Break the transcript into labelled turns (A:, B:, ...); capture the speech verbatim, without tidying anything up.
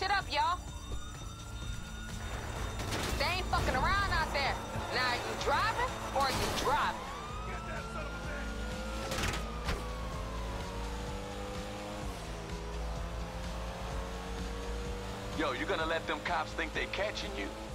A: shit up, y'all. They ain't fucking around out there. Now, are you driving or are you driving?
B: Get that son of a bitch!
C: Yo, you gonna let them cops think they catching you?